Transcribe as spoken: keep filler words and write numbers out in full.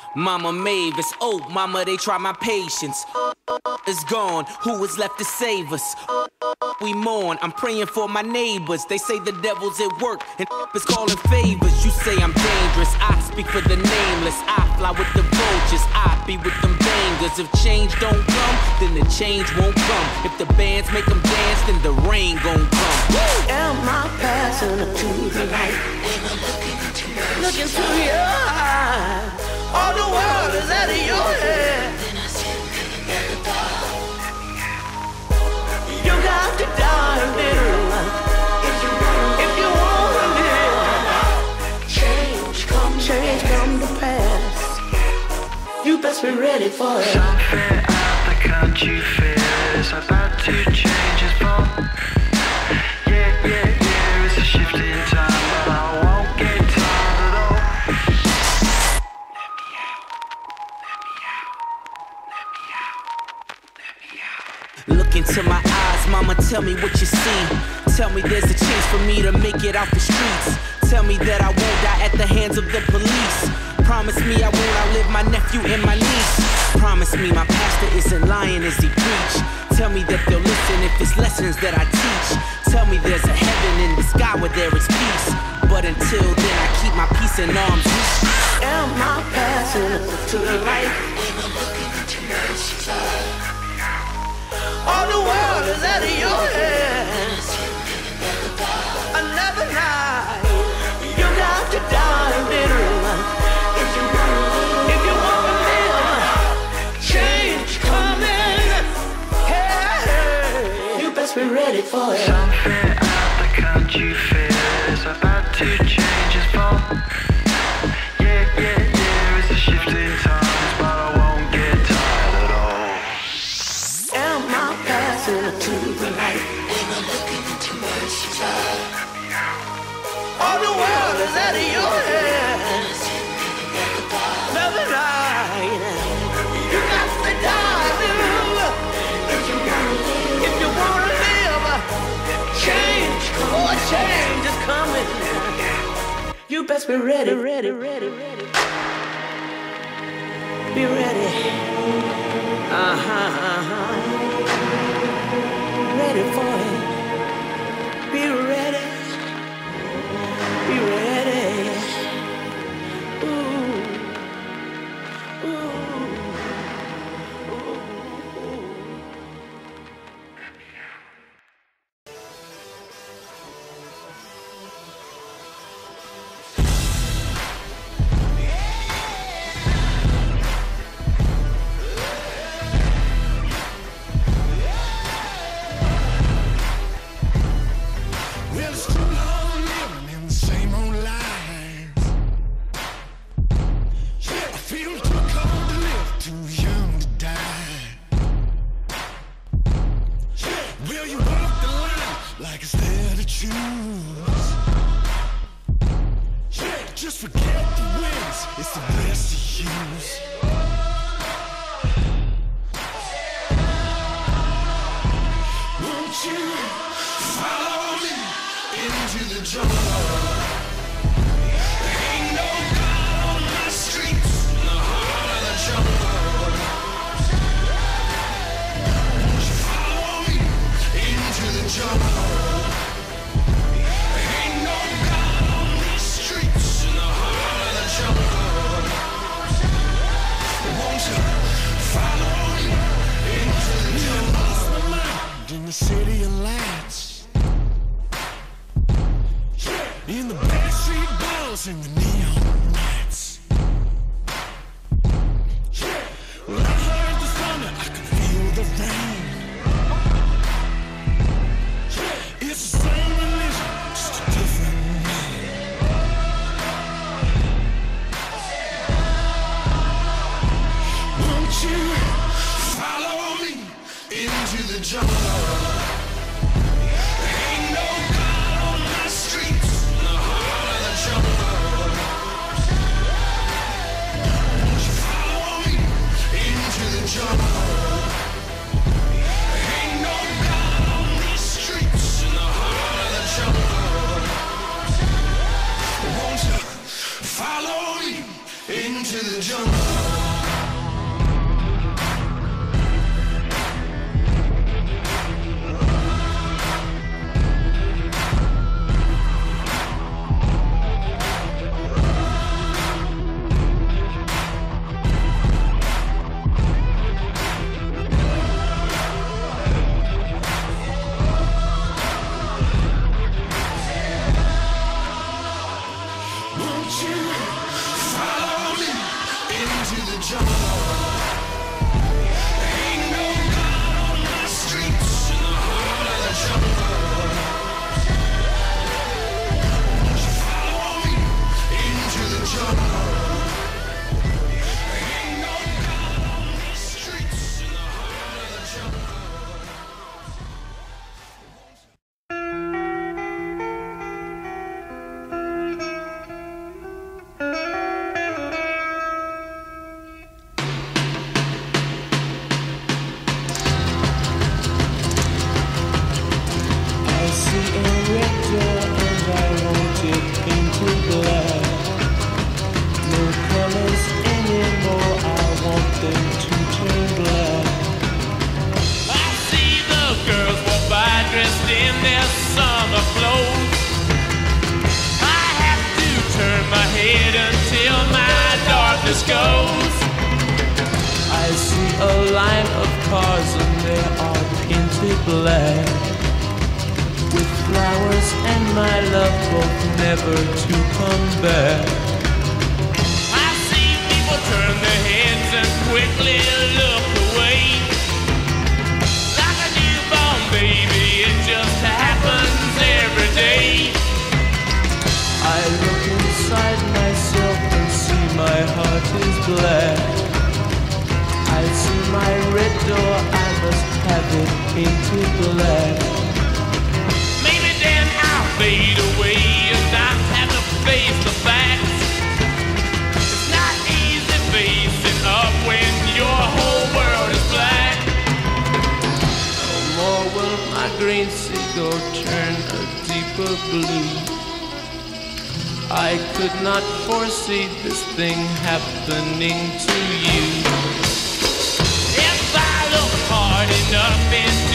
Mama Mavis, oh, mama, they try my patience. Is gone, who is left to save us? We mourn, I'm praying for my neighbors. They say the devil's at work and is calling favors. You say I'm dangerous, I speak for the nameless. I fly with the vultures, I be with them bangers. If change don't come, then the change won't come. If the bands make them dance, then the rain gon' come. Am I passing to the light? Look into your eyes. All the world is out of your head. You got to die, little life. If you want, if you want to live, change come, change come to pass. You best be ready for it. Something out the country fair is about to change its form. Yeah, yeah, yeah, it's a shift in time, but I won't get tired at all. Let me out, let me out, let me out, let me out. Look into my eyes, mama, tell me what you see. Tell me there's a chance for me to make it out the streets. Tell me that I won't die at the hands of the police. Promise me I won't outlive my nephew and my niece. Promise me my pastor isn't lying as he preach. Tell me that they'll listen if it's lessons that I teach. Tell me there's a heaven in the sky where there is peace. But until then I keep my peace in arms reach. Am I passing to the light? All the world is out of your head. Another night, you got to die, little life. If you want, if you want to live, change coming. Hey, you best be ready for it. Something out the country fair is about to change its form. Yeah, yeah, yeah, it's a shift in times, but I won't get tired at all. Am I passing to the light? Am I looking into mercy's eye? All the world is out of your head. Another night, you got to die, little. If you wanna live, if you wanna live, change, oh, change is coming. You best be ready, ready, ready, ready. Be ready. Uh-huh, uh-huh. Ready for it. Be ready. Be ready. Ooh. Ooh. Ooh. Well, it's too long living in the same old lies. Yeah, I feel too cold to live, too young to die. Yeah, will you walk the line like it's there to choose? Yeah, just forget the wins, it's the best to use. Won't you follow me into the jungle? Ain't no God on my streets, in the heart of the jungle. Won't you follow me into the jungle? Ain't no God on these streets, in the heart of the jungle. Won't you follow me into the jungle? In the city of lights, in the backstreet balls and the neon lights. When I heard the thunder, I could feel the rain. It's the same religion, just a different name. Won't you follow me into the jungle? Ain't no God on my streets, in the heart of the jungle. Won't you follow me into the jungle? Ain't no God on these streets, in the heart of the jungle. Won't you follow me into the jungle. Goes. I see a line of cars and they are painted black, with flowers and my love both never to come back. I see people turn their heads and quickly look away, like a newborn baby, it just happens every day. I look inside myself and see my heart is black. I see my red door, I must have it painted black. Maybe then I'll fade away and not have to face the facts. It's not easy facing up when your whole world is black. No more will my green seagull turn a deeper blue. I could not foresee this thing happening to you. If I look hard enough into